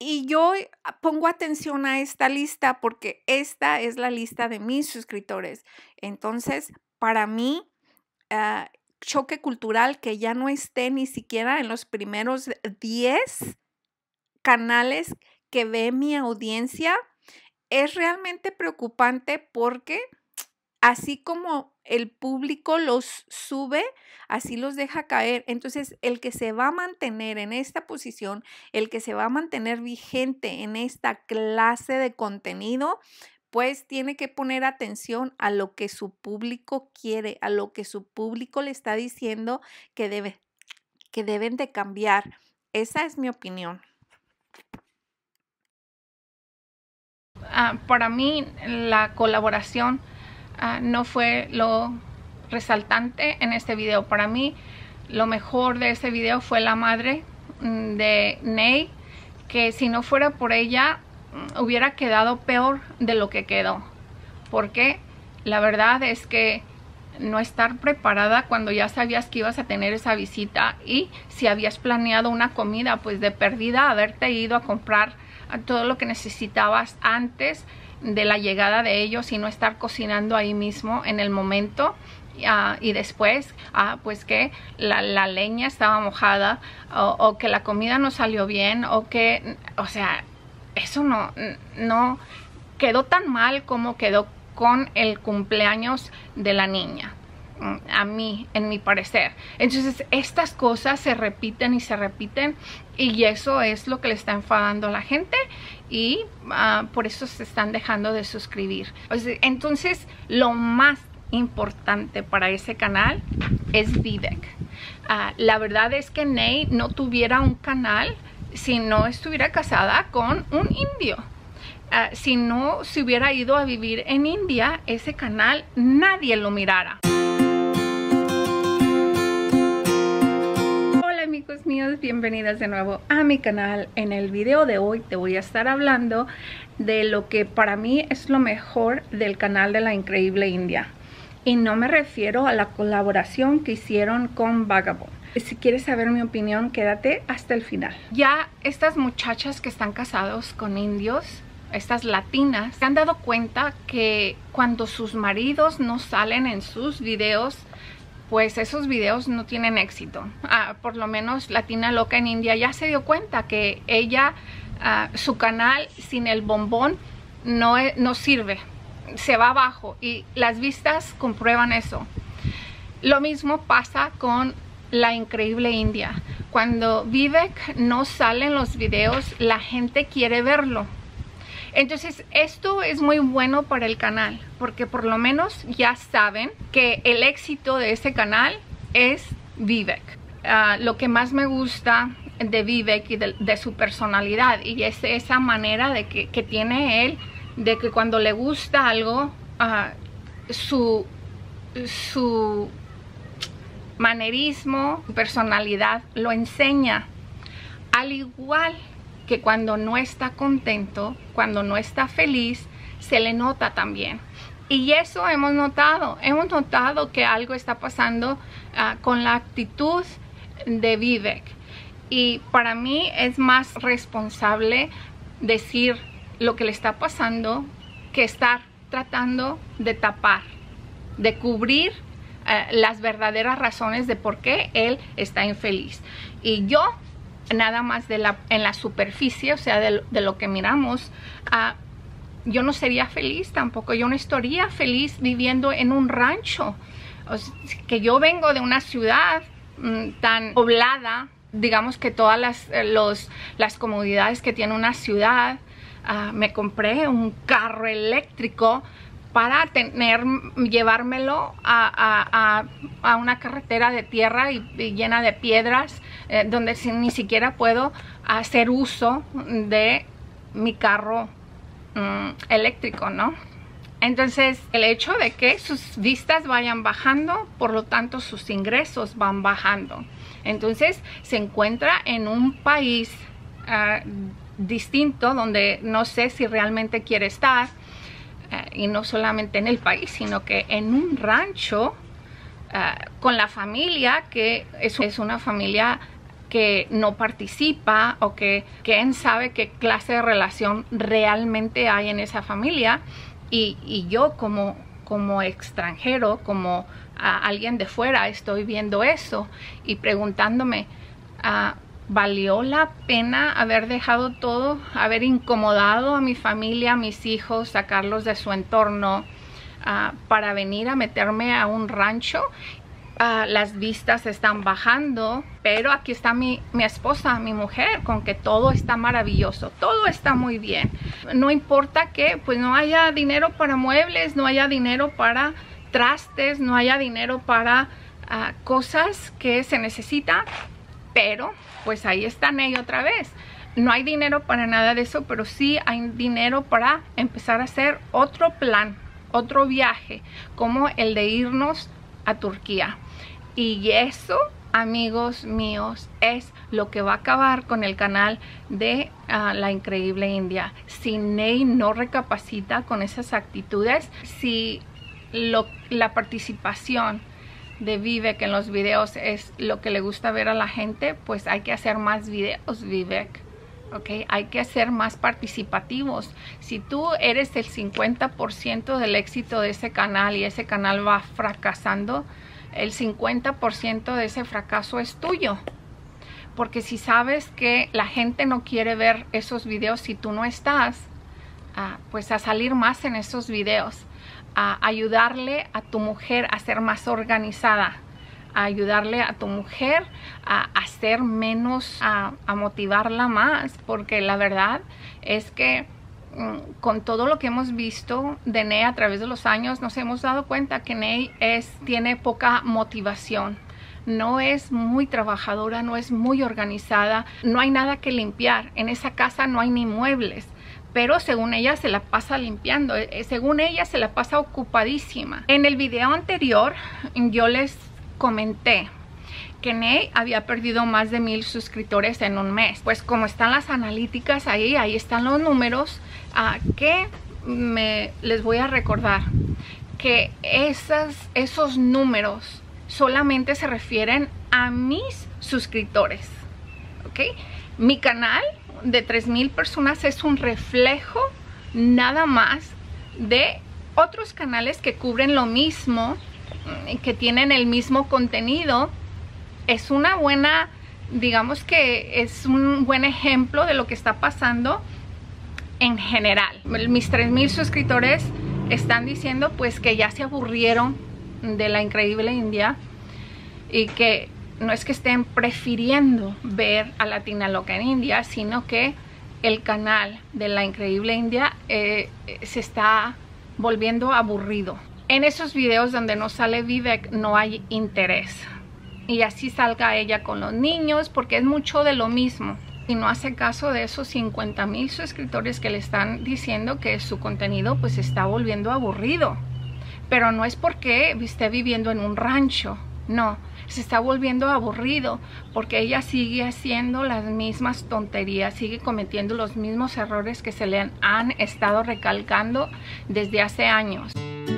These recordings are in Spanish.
Y yo pongo atención a esta lista porque esta es la lista de mis suscriptores. Entonces, para mí, choque cultural que ya no esté ni siquiera en los primeros 10 canales que ve mi audiencia es realmente preocupante porque así como el público los sube, así los deja caer. Entonces, el que se va a mantener en esta posición, el que se va a mantener vigente en esta clase de contenido, pues tiene que poner atención a lo que su público quiere, a lo que su público le está diciendo que deben de cambiar. Esa es mi opinión. Para mí, la colaboración no fue lo resaltante en este video. Para mí, lo mejor de este video fue la madre de Ney, que si no fuera por ella, hubiera quedado peor de lo que quedó. Porque la verdad es que no estar preparada cuando ya sabías que ibas a tener esa visita, y si habías planeado una comida, pues de perdida haberte ido a comprar todo lo que necesitabas antes de la llegada de ellos y no estar cocinando ahí mismo en el momento. Y después pues que la leña estaba mojada, o que la comida no salió bien, o que, o sea, eso no quedó tan mal como quedó con el cumpleaños de la niña, a mí, en mi parecer. Entonces estas cosas se repiten y se repiten, y eso es lo que le está enfadando a la gente, y por eso se están dejando de suscribir. Entonces lo más importante para ese canal es Vivek. La verdad es que Ney no tuviera un canal si no estuviera casada con un indio. Si no se hubiera ido a vivir en India, ese canal nadie lo mirara. Hola amigos míos, bienvenidas de nuevo a mi canal. En el video de hoy te voy a estar hablando de lo que para mí es lo mejor del canal de La Increíble India. Y no me refiero a la colaboración que hicieron con Vagabond. Si quieres saber mi opinión, quédate hasta el final. Ya estas muchachas que están casados con indios, estas latinas, se han dado cuenta que cuando sus maridos no salen en sus videos, pues esos videos no tienen éxito. Por lo menos Latina Loca en India ya se dio cuenta que ella, su canal sin el bombón no sirve, se va abajo, y las vistas comprueban eso. Lo mismo pasa con La Increíble India. Cuando Vivek no sale en los videos, la gente quiere verlo. Entonces esto es muy bueno para el canal, porque por lo menos ya saben que el éxito de este canal es Vivek. Lo que más me gusta de Vivek y de su personalidad, y es esa manera de que tiene él, de que cuando le gusta algo, su manerismo, su personalidad lo enseña. Al igual que cuando no está contento, cuando no está feliz, se le nota también. Y eso hemos notado que algo está pasando con la actitud de Vivek. Y para mí es más responsable decir lo que le está pasando que estar tratando de tapar, de cubrir las verdaderas razones de por qué él está infeliz. Y yo, nada más en la superficie, o sea, de lo que miramos, yo no sería feliz tampoco. Yo no estaría feliz viviendo en un rancho. O sea, que yo vengo de una ciudad tan poblada, digamos que todas las comodidades que tiene una ciudad. Me compré un carro eléctrico para llevármelo a una carretera de tierra y llena de piedras, donde ni siquiera puedo hacer uso de mi carro eléctrico, ¿no? Entonces, el hecho de que sus vistas vayan bajando, por lo tanto sus ingresos van bajando. Entonces se encuentra en un país distinto, donde no sé si realmente quiere estar, y no solamente en el país, sino que en un rancho con la familia, que es una familia que no participa o que quién sabe qué clase de relación realmente hay en esa familia. Y yo como extranjero, como alguien de fuera, estoy viendo eso y preguntándome, ¿valió la pena haber dejado todo, haber incomodado a mi familia, a mis hijos, sacarlos de su entorno para venir a meterme a un rancho? Las vistas están bajando, pero aquí está mi esposa, mi mujer, con que todo está maravilloso, todo está muy bien. No importa que pues no haya dinero para muebles, no haya dinero para trastes, no haya dinero para cosas que se necesitan, pero pues ahí están ellos otra vez. No hay dinero para nada de eso, pero sí hay dinero para empezar a hacer otro plan, otro viaje, como el de irnos a Turquía. Y eso, amigos míos, es lo que va a acabar con el canal de La Increíble India. Si Ney no recapacita con esas actitudes, si la participación de Vivek en los videos es lo que le gusta ver a la gente, pues hay que hacer más videos, Vivek. Okay, hay que ser más participativos. Si tú eres el 50% del éxito de ese canal y ese canal va fracasando, el 50% de ese fracaso es tuyo. Porque si sabes que la gente no quiere ver esos videos si tú no estás, pues a salir más en esos videos, a ayudarle a tu mujer a ser más organizada, a ayudarle a tu mujer a hacer menos, a motivarla más, porque la verdad es que con todo lo que hemos visto de Ney a través de los años, nos hemos dado cuenta que Ney tiene poca motivación, no es muy trabajadora, no es muy organizada, no hay nada que limpiar, en esa casa no hay ni muebles, pero según ella se la pasa limpiando, según ella se la pasa ocupadísima. En el video anterior yo les comenté que Ney había perdido más de 1000 suscriptores en un mes. Pues como están las analíticas ahí están los números, que les voy a recordar que esos números solamente se refieren a mis suscriptores, ¿ok? Mi canal de 3000 personas es un reflejo nada más de otros canales que cubren lo mismo, que tienen el mismo contenido. Es una buena, digamos que es un buen ejemplo de lo que está pasando en general. Mis 3000 suscriptores están diciendo pues que ya se aburrieron de La Increíble India y que no es que estén prefiriendo ver a Latina Loca en India, sino que el canal de La Increíble India se está volviendo aburrido. En esos videos donde no sale Vivek no hay interés. Y así salga ella con los niños, porque es mucho de lo mismo. Y no hace caso de esos 50,000 suscriptores que le están diciendo que su contenido pues se está volviendo aburrido. Pero no es porque esté viviendo en un rancho, no. Se está volviendo aburrido porque ella sigue haciendo las mismas tonterías, sigue cometiendo los mismos errores que se le han estado recalcando desde hace años.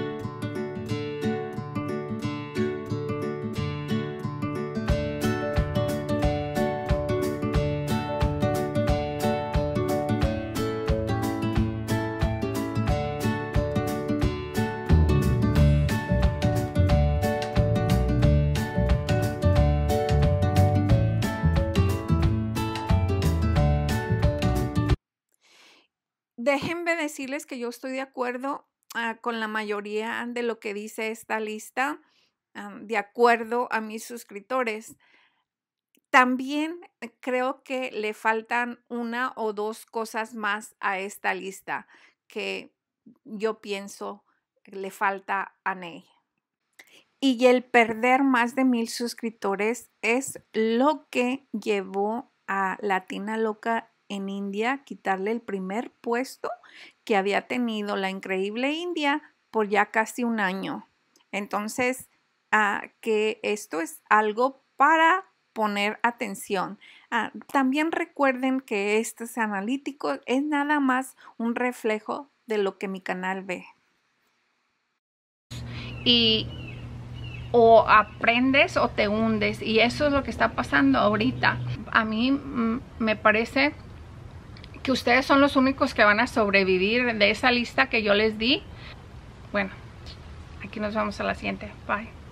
Déjenme decirles que yo estoy de acuerdo con la mayoría de lo que dice esta lista, de acuerdo a mis suscriptores. También creo que le faltan una o dos cosas más a esta lista que yo pienso que le falta a Ney. Y el perder más de 1000 suscriptores es lo que llevó a Latina Loca en India a quitarle el primer puesto que había tenido La Increíble India por ya casi un año. Entonces, que esto es algo para poner atención. También recuerden que estos analíticos es nada más un reflejo de lo que mi canal ve. Y o aprendes o te hundes, y eso es lo que está pasando ahorita. a mí me parece que ustedes son los únicos que van a sobrevivir de esa lista que yo les di. Bueno, aquí nos vemos a la siguiente. Bye.